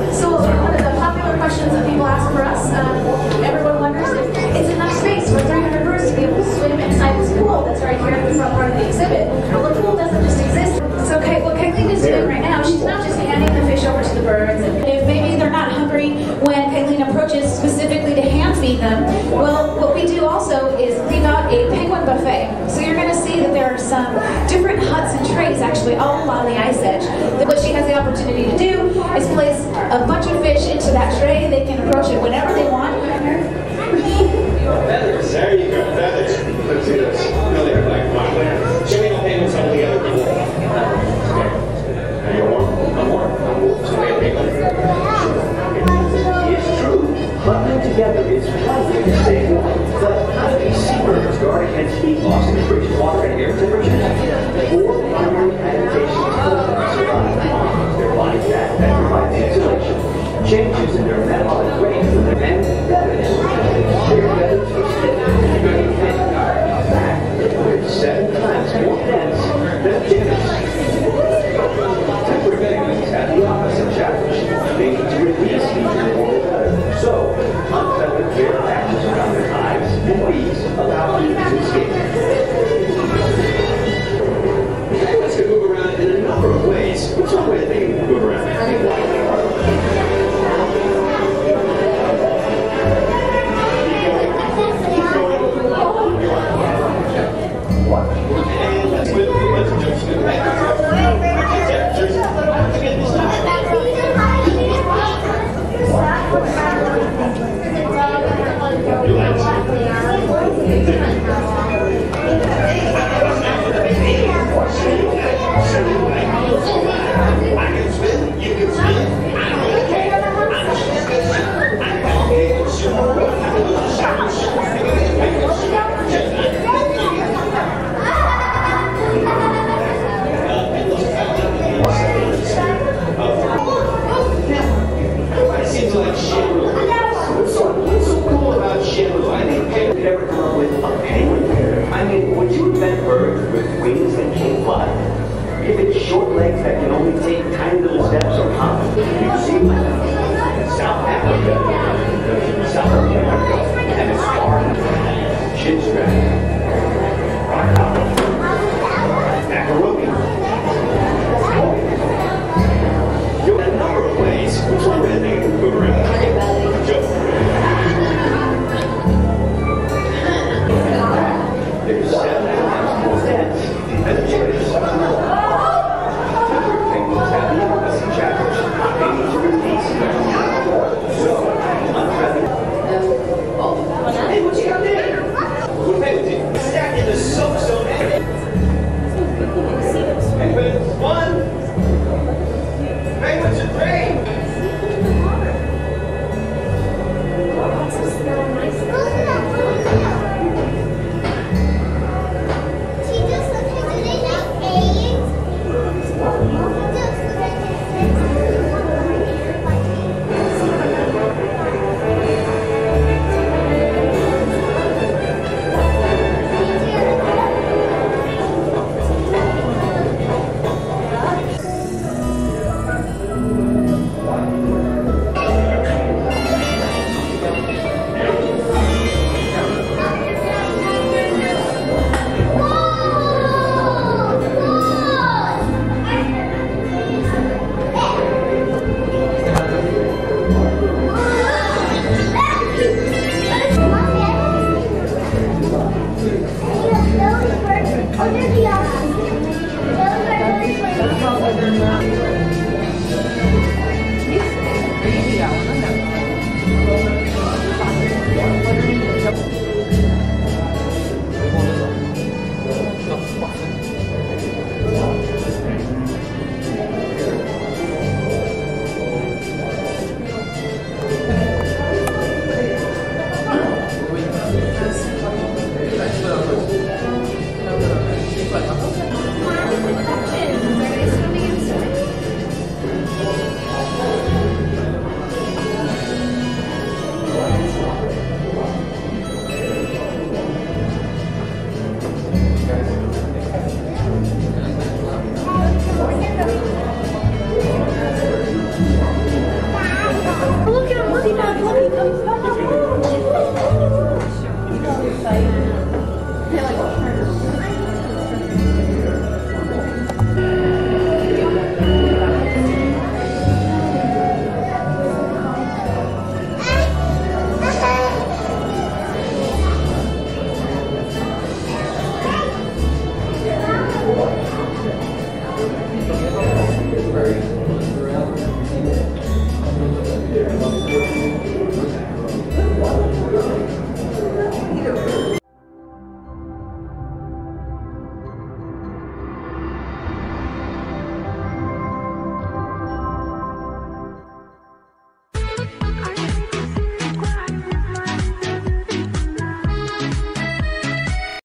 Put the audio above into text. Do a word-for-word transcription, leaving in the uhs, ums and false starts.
So one of the popular questions that people ask for us, um, everyone wonders if it's enough space for three hundred birds to be able to swim inside this pool that's right here at the front part of the exhibit. Well, the pool doesn't just exist. So okay, what Kayleen is doing right now, she's not just handing the fish over to the birds, and if maybe they're not hungry when Kayleen approaches specifically to hand feed them, well, what we do also is leave out a penguin buffet. So you're going to see that there are some different huts and trays actually all along the ice edge. What she has the opportunity to do is place a bunch of fish into that tray. They can approach it whenever they want. Feathers, there you go, feathers. Let's see this. No, they're like one. Jimmy, no payments on the other people. Okay. Are you warm? I'm warm. So we have people. It's true. Huddling together is one way to stay warm. But how do these seabirds guard against heat loss in frigid water and air temperatures? Four primary adaptations help them survive. Their body fat that provides insulation, changes in their metabolic rate, and feathers. Their feathers are stiff and very thin. In fact, they're seven times more dense than a chicken's. Temporary penguins have the opposite challenge. They need to release heat in the warmer weather. So, unfeathered hair patches around their eyes and leaves allow heat to escape. Penguins can move around in a number of ways. What's one way that they can move around? South Africa, and as far as chin strap.